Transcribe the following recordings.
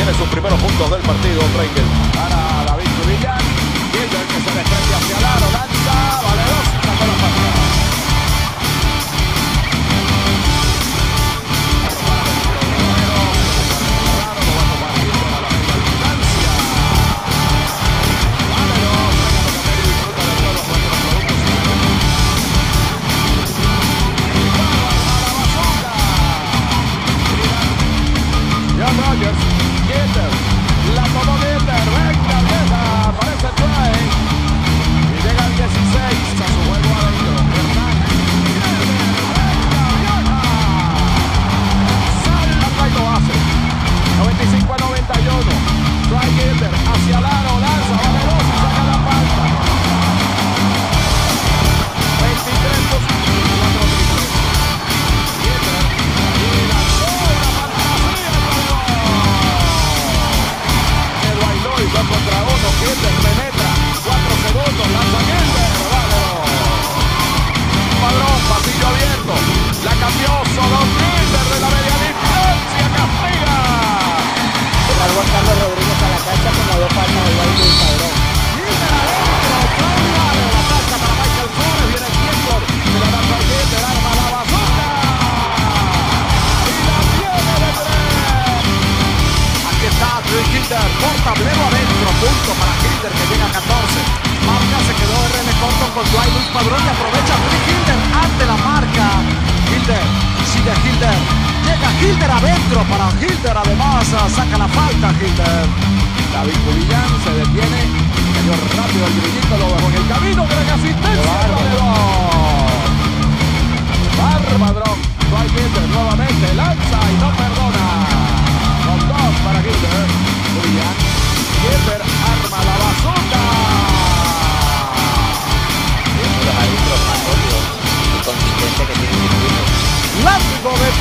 tiene sus primeros puntos del partido, Drake. Para David Villán. Hilder que se desprende hacia el aro, lanza, vale dos, sacó la falta. Rogers, Hilder, la tomó Hilder, venga vieja, aparece el try y llega al 16 a su juego adentro. Hernán, salta y lo hace. 95 a 91, try Hilder hacia el aro, lanza, vale dos y saca la falta. 23 2 4 triples. Hilder y lanzó una fantasía. 2 contra 1, Hilder penetra, 4 segundos, lanza Hilder, vale. Padrón, pasillo abierto, la cambió solo Hilder de la media distancia, castiga. Juan Carlos Rodríguez a la cancha con las dos palmas del baile del Padrón. Hilder adentro, vale, la falta para Michael Flores, viene el tiempo, se la da para Hilder, arma la bazooka. Y la tiene de 3. Aquí está Hilder, por tablero adentro, punto para Hilder que llega a 14. Marca, se quedó RN corto con Dwight Luis Padrón y aprovecha Hilder ante la marca. Hilder, sigue Hilder, llega Hilder adentro para Hilder, además saca la falta Hilder. David Villán se detiene, cayó rápido el grillito, lo dejó en el camino, gran asistencia. Padrón, Dwight Hilder nuevamente lanza y no perdona. Con dos para Hilder. Villán, Hilder arma la bazooka. Los árbitros más sólidos y consistentes que tienen el circuito. Látigo de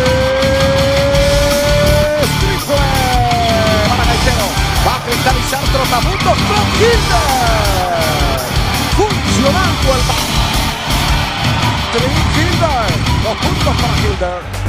3. Triple para Gaitero. Va a cristalizar trotamundos con Hilder. Funcionando el Hilder. 2 puntos para Hilder.